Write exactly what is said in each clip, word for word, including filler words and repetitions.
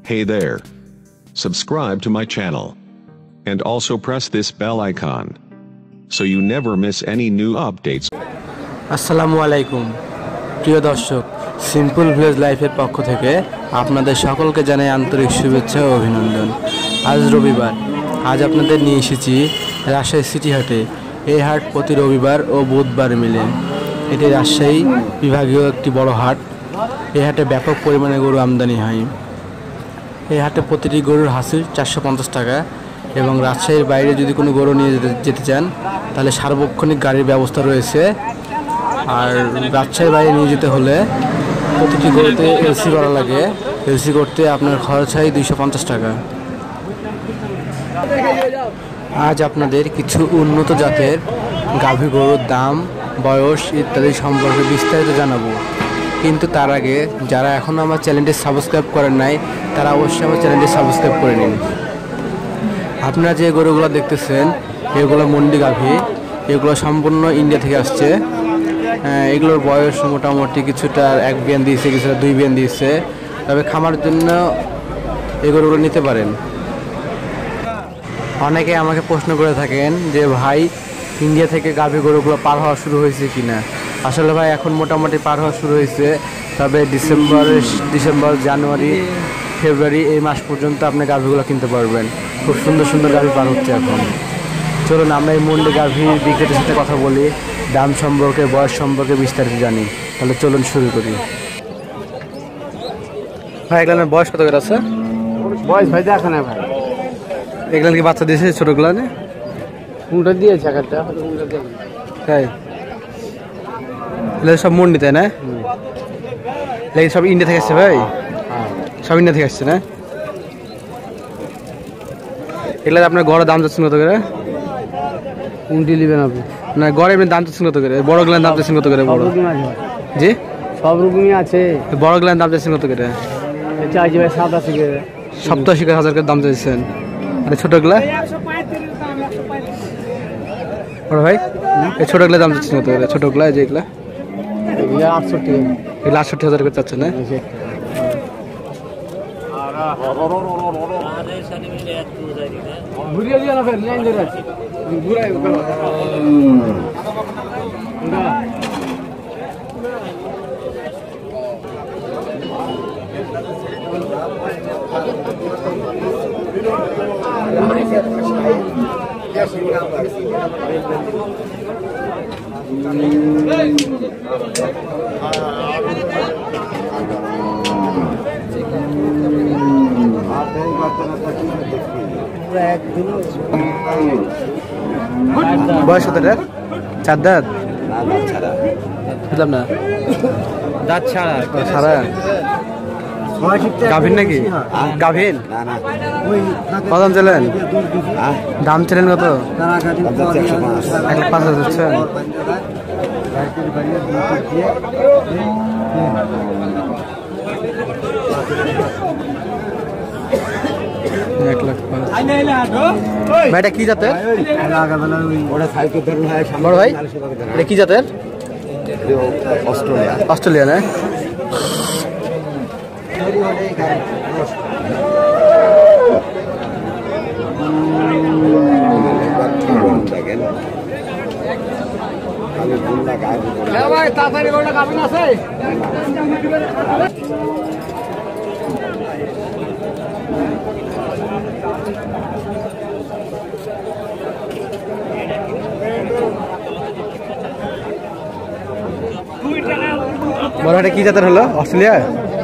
Hey there. Subscribe to my channel. And also press this bell icon. So you never miss any new updates. আসসালামু আলাইকুম প্রিয় দর্শক, simple village লাইফের পক্ষ থেকে আপনাদের সকলকে জানাই আন্তরিক শুভেচ্ছা ও অভিনন্দন। আজ রবিবার, আজ আপনাদের নিয়ে এসেছি রাজশাহী সিটি হাটে। এই হাট প্রতি রবিবার ও বুধবার মিলে। এটি রাজশাহী বিভাগীয় একটি বড় হাট। এই হাটে ব্যাপক পরিমাণে গরু আমদানি হয়। এই হাটে প্রতিটি গরুর হাসিল চারশো পঞ্চাশ টাকা, এবং রাজশাহীর বাইরে যদি কোনো গরু নিয়ে যেতে যেতে চান তাহলে সার্বক্ষণিক গাড়ির ব্যবস্থা রয়েছে। আর রাজশাহীর বাইরে নিয়ে যেতে হলে প্রতিটি গরুতে এলসি করা লাগে। এলসি করতে আপনার খরচ হয় দুইশো পঞ্চাশ টাকা। আজ আপনাদের কিছু উন্নত জাতের গাভী গরুর দাম, বয়স ইত্যাদি সম্পর্কে বিস্তারিত জানাবো। কিন্তু তার আগে যারা এখনও আমার চ্যানেলটি সাবস্ক্রাইব করেন নাই তারা অবশ্যই আমার চ্যানেলটি সাবস্ক্রাইব করে নিন। আপনারা যে গরুগুলো দেখতেছেন এগুলো মন্ডি গাভী। এগুলো সম্পূর্ণ ইন্ডিয়া থেকে আসছে। এগুলোর বয়স মোটামুটি কিছুটা এক বিয়ান দিয়েছে, কিছুটা দুই বিয়ান দিয়েছে। তবে খামার জন্য এই গরুগুলো নিতে পারেন। অনেকে আমাকে প্রশ্ন করে থাকেন যে ভাই, ইন্ডিয়া থেকে গাভী গরুগুলো পার হওয়া শুরু হয়েছে কিনা। আসলে ভাই এখন মোটামুটি পার হওয়া শুরু হয়েছে। তবে ডিসেম্বর ডিসেম্বর জানুয়ারি ফেব্রুয়ারি এই মাস পর্যন্ত আপনি গাভীগুলো কিনতে পারবেন। খুব সুন্দর সুন্দর গাভী পার হচ্ছে এখন। চলুন আমরা এই মন্ডি গাভীর বিক্রেতার সাথে কথা বলি, দাম সম্পর্কে, বয়স সম্পর্কে বিস্তারিত জানি। তাহলে চলুন শুরু করি। ভাই এগুলোর বয়স কত করে আছে? বয়স ভাই দেখা না ভাই। এগুলো কি বাচ্চা দিয়েছে ছোটোগুলো? কোনটা দিয়েছে একটা? তাই এগুলো সব মন্ডি, তাই না? এগুলো সব ইন্ডিয়া থেকে আসছে ভাই? সব ইন্ডিয়া থেকে আসছে না? এগুলো আপনার গড়ের দাম যাচ্ছেন কত করে? কোনটি নেবেন আপনি? না, গড়ে এমনি দাম যাচ্ছেন কত করে? বড় গুলার দাম যাচ্ছেন কত করে? বড় জি সব রকমই আছে। বড় গুলার দাম যাচ্ছেন কত করে? চাইছি ভাই সাতাশি করে। সপ্তাশি হাজার করে দাম চাইছেন। আর ছোটগুলা বড় ভাই, এই ছোটগুলা দাম যাচ্ছেন কত করে? ছোটগুলা যেগুলা এগুলো আটষট্টি, এগুলো আটষট্টি হাজার করে চাচ্ছেন না? ঘুরিয়ে দিয়ে না ফের লাইন ধরে আছে ঘুরাই বয়স কত? চার দাঁত? বুঝলাম না। দাঁত ছাড়া সারা গাভীর নাকি? গাভীর কত দাম চাইলেন? দাম চাইলেন কত? এক লাখ পাঁচ হাজার হচ্ছে। এক লাখ পাঁচ। ভাইটা কি জাতের? বড় ভাই এটা কি জাতের? অস্ট্রেলিয়া। অস্ট্রেলিয়া না? বড় এটা কি জাতের হলো? Australia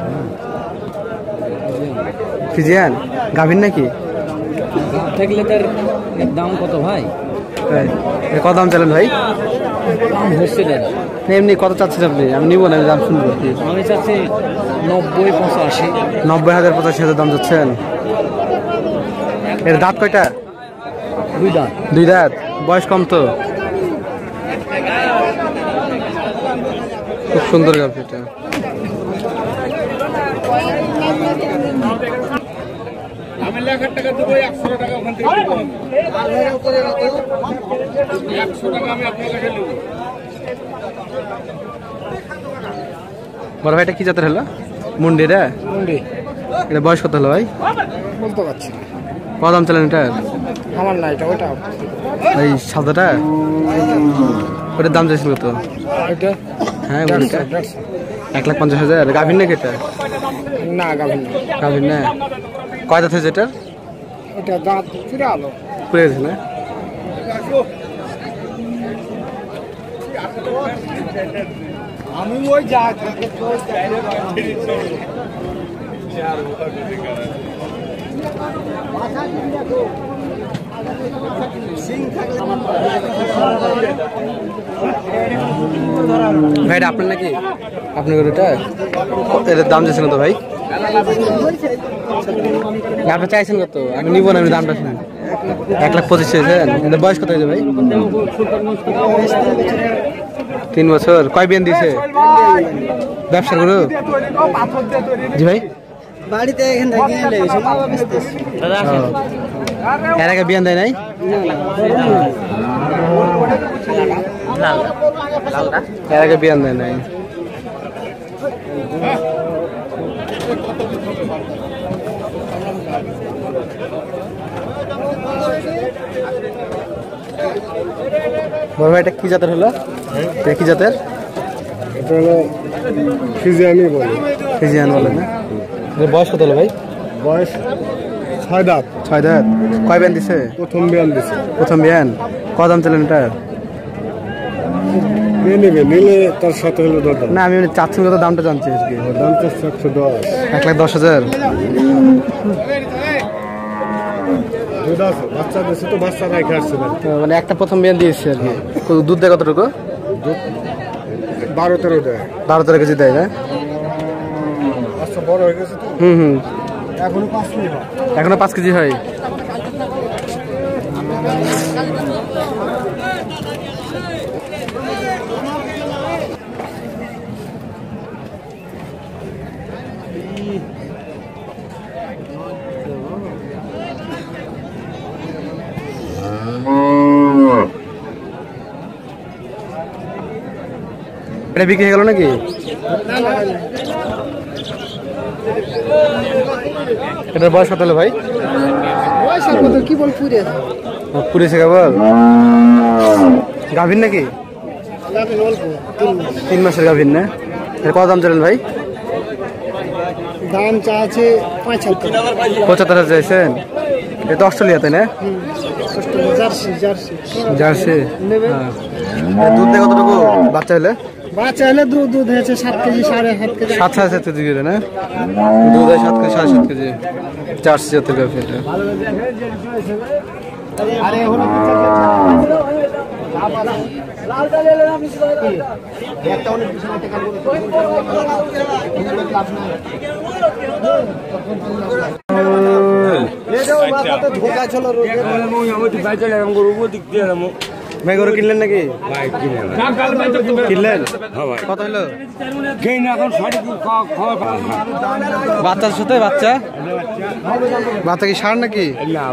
Friesian. গাভীর নাকি? দেখলে তার দাম কত ভাই? কত দাম চালেন ভাই? এমনি কত চাচ্ছেন আপনি? আমি নিব না, দাম শুনবো। আমি চাচ্ছি নব্বই পঁচাশি। নব্বই হাজার পঁচাশি হাজার দাম চাচ্ছেন। এর দাঁত কয়টা? দুই দাঁত। দুই দাঁত। বয়স কম তো? খুব সুন্দর গাভীটা। আমি এক হাজার টাকা দেবো, একশো টাকা ওখান থেকে দেবো। একশো টাকা আমি আপনার কাছে নেব। বড় ভাইটা কি জাতের হলো? মুন্ডি রে? মুন্ডি। এটা বয়স কত হলো ভাই? বলতে পারছি না। কত দাম চালেন এটা? আমার না, এটা ওটা এই সাদাটা ওটার দাম চাইছিল কত? এটা হ্যাঁ ওইটা এক লাখ পঞ্চাশ হাজার। গাভীর নাকি এটা? না, গাভিন না। গাভীর না। কয় দাঁত হয়েছে এটা? এটা দাঁত ফিরে আলো পুড়ে গেছে না? আমি ওই যা ভাই এটা আপনার নাকি? আপনার গরুটা এটার দাম চাইছেন কত ভাই? আপনি চাইছেন কত? আমি নিব না, আমি দামটা শুনেন। এক লাখ পঁচিশ চাইছেন। এটা বয়স কত হয়েছে ভাই? তিন বছর। কয় বিয়ান দিয়েছে? ব্যবসা করো? জি ভাই, বাড়িতে এখান থেকে এর আগে বিয়ান দেয় নাই? এর আগে বিয়ান দেয় নাই। বড় ভাই এটা কি জাতের হলো? এটা কি জাতের? এটা হলো ফিজিয়ানি বলে। ফিজিয়ান বলে না? এর বয়স কত হলো ভাই? বয়স ছয় দাঁত। ছয় দাঁত। কয় বিয়ান দিছে? প্রথম বিয়ান দিছে। প্রথম বিয়ান। কত দাম চাইলেন এটা? নিয়ে নেবে, নিলে তার সাথে হলো দর দাম। না আমি চাচ্ছি কত, দামটা জানছি আজকে। দাম তো একশো দশ। এক লাখ দশ হাজার। দুধ আছে, বাচ্চা দিচ্ছে তো, বাচ্চা রাখে আসছে না। মানে একটা প্রথম বিয়ান দিয়েছি আর কি। দুধ দেয় কতটুকু? বারো তেরো দেয়। বারো তেরো কেজি দেয় না? বাচ্চা বড় হয়ে গেছে তো, হুম হুম। এখনো পাঁচ কেজি হয়। এখনো পাঁচ কেজি হয়। এটা বিক্রি হয়ে গেল নাকি? এটার বয়স কত হলো ভাই? কি বল পুরে পুরেছে কেবল। গাভীর নাকি? তিন মাসের গাভীর না? এর কত দাম চাইলেন ভাই? দাম চাচ্ছে পঁচাত্তর। পঁচাত্তর হাজার চাইছেন। এটা অস্ট্রেলিয়াতে না? Jersey jersey jersey. হ্যাঁ। দুধ দেয় কতটুকু বাচ্চা হলে? বাচ্চা হলে দুধ দুধ হয়েছে সাত কেজি সাড়ে সাত কেজি। সাত সাড়ে সাত কেজি করে না? দুধ হয় সাত কেজি সাড়ে সাত কেজি। চারশো জাতের গাভী এটা। ভাই গরু কিনলেন নাকি? কিনলেন? কত হলো? বাচ্চার সাথে বাচ্চা? বাচ্চা কি ষাঁড় নাকি?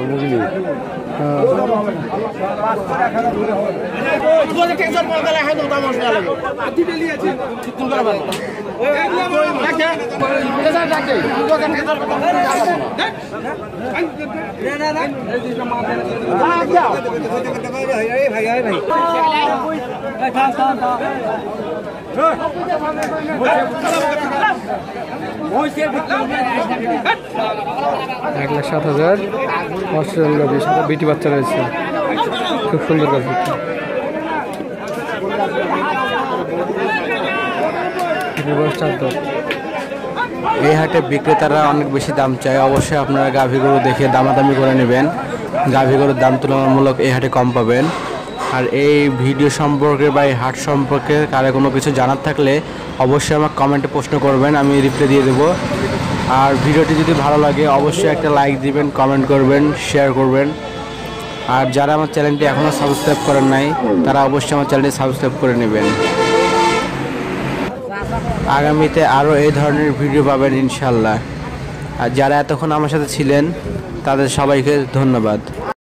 এক লাখ সাত হাজার। অস্ট্রেলিয়ান গাভী, সাথে বিটি বাচ্চা রয়েছে। খুব সুন্দর গাভী। এই হাটে বিক্রেতারা অনেক বেশি দাম চায়। অবশ্যই আপনারা গাভী গরু দেখে দামাদামি করে নেবেন। গাভী গরুর দাম তুলনামূলক এই হাটে কম পাবেন। আর এই ভিডিও সম্পর্কে বা এই হাট সম্পর্কে কারো কোনো কিছু জানার থাকলে অবশ্যই আমাকে কমেন্টে প্রশ্ন করবেন, আমি রিপ্লাই দিয়ে দেবো। আর ভিডিওটি যদি ভালো লাগে অবশ্যই একটা লাইক দিবেন, কমেন্ট করবেন, শেয়ার করবেন। আর যারা আমার চ্যানেলটি এখনও সাবস্ক্রাইব করেন নাই তারা অবশ্যই আমার চ্যানেলটি সাবস্ক্রাইব করে নেবেন। আগামীতে আরও এই ধরনের ভিডিও পাবেন ইনশাল্লাহ। আর যারা এতক্ষণ আমার সাথে ছিলেন তাদের সবাইকে ধন্যবাদ।